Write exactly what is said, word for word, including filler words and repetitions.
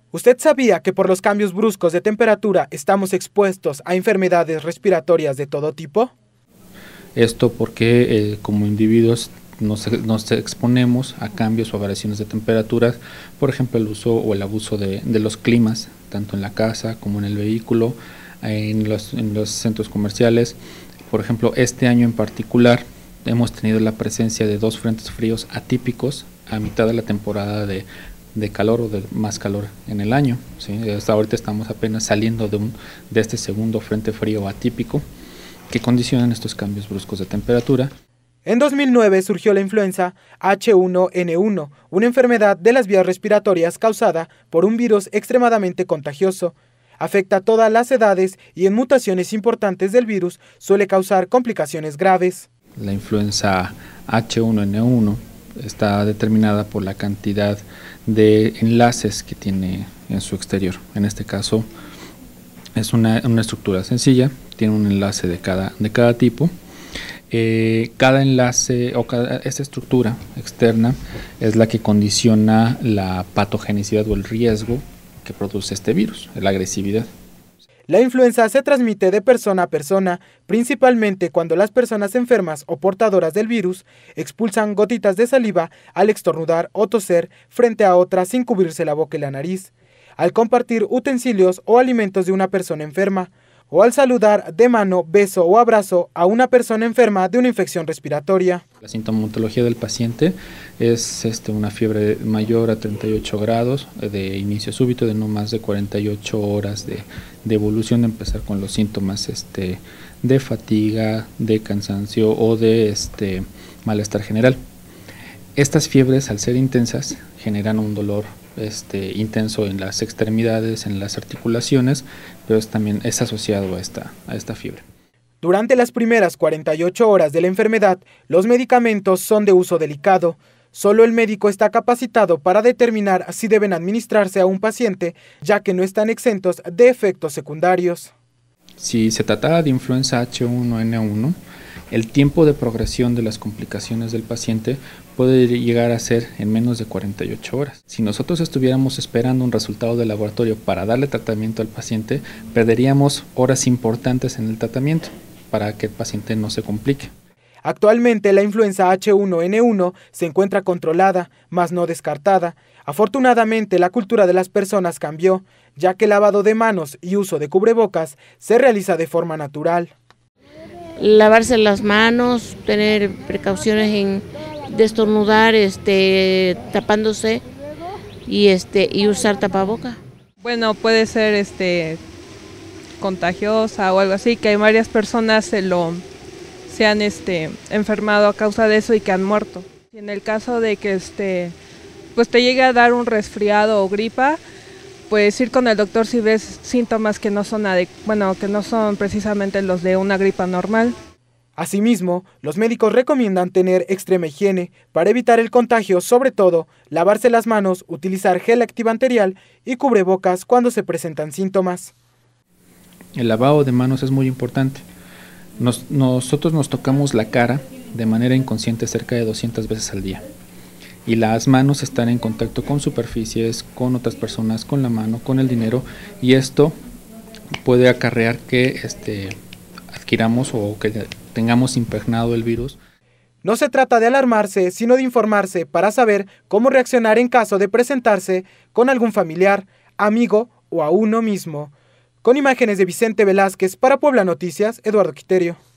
¿Usted sabía que por los cambios bruscos de temperatura estamos expuestos a enfermedades respiratorias de todo tipo? Esto porque eh, como individuos nos, nos exponemos a cambios o variaciones de temperaturas, por ejemplo el uso o el abuso de, de los climas, tanto en la casa como en el vehículo, en los, en los centros comerciales. Por ejemplo, este año en particular hemos tenido la presencia de dos frentes fríos atípicos a mitad de la temporada de de calor o de más calor en el año, ¿sí? Hasta ahorita estamos apenas saliendo de, un, de este segundo frente frío atípico que condicionan estos cambios bruscos de temperatura. En dos mil nueve surgió la influenza H uno N uno, una enfermedad de las vías respiratorias causada por un virus extremadamente contagioso. Afecta a todas las edades y en mutaciones importantes del virus suele causar complicaciones graves. La influenza H uno N uno está determinada por la cantidad de enlaces que tiene en su exterior. En este caso es una, una estructura sencilla, tiene un enlace de cada, de cada tipo. Eh, cada enlace o cada, esta estructura externa es la que condiciona la patogenicidad o el riesgo que produce este virus, la agresividad. La influenza se transmite de persona a persona, principalmente cuando las personas enfermas o portadoras del virus expulsan gotitas de saliva al estornudar o toser frente a otras sin cubrirse la boca y la nariz, al compartir utensilios o alimentos de una persona enferma, o al saludar de mano, beso o abrazo a una persona enferma de una infección respiratoria. La sintomatología del paciente es este, una fiebre mayor a treinta y ocho grados de inicio súbito, de no más de cuarenta y ocho horas de, de evolución, de empezar con los síntomas este, de fatiga, de cansancio o de este, malestar general. Estas fiebres, al ser intensas, generan un dolor este, intenso en las extremidades, en las articulaciones, pero es, también es asociado a esta, a esta fiebre. Durante las primeras cuarenta y ocho horas de la enfermedad, los medicamentos son de uso delicado. Solo el médico está capacitado para determinar si deben administrarse a un paciente, ya que no están exentos de efectos secundarios. Si se tratara de influenza H uno N uno, el tiempo de progresión de las complicaciones del paciente puede llegar a ser en menos de cuarenta y ocho horas. Si nosotros estuviéramos esperando un resultado de laboratorio para darle tratamiento al paciente, perderíamos horas importantes en el tratamiento para que el paciente no se complique. Actualmente la influenza H uno N uno se encuentra controlada, mas no descartada. Afortunadamente la cultura de las personas cambió, ya que el lavado de manos y uso de cubrebocas se realiza de forma natural. Lavarse las manos, tener precauciones en destornudar, este, tapándose y este y usar tapaboca. Bueno, puede ser este contagiosa o algo así, que hay varias personas se lo se han este enfermado a causa de eso y que han muerto. Y en el caso de que este pues te llegue a dar un resfriado o gripa, puedes ir con el doctor si ves síntomas que no son ade- bueno, que no son precisamente los de una gripa normal. Asimismo, los médicos recomiendan tener extrema higiene para evitar el contagio, sobre todo lavarse las manos, utilizar gel antibacterial y cubrebocas cuando se presentan síntomas. El lavado de manos es muy importante. Nos, nosotros nos tocamos la cara de manera inconsciente cerca de doscientas veces al día. Y las manos están en contacto con superficies, con otras personas, con la mano, con el dinero, y esto puede acarrear que este, adquiramos o que tengamos impregnado el virus. No se trata de alarmarse, sino de informarse para saber cómo reaccionar en caso de presentarse con algún familiar, amigo o a uno mismo. Con imágenes de Vicente Velázquez para Puebla Noticias, Eduardo Quiterio.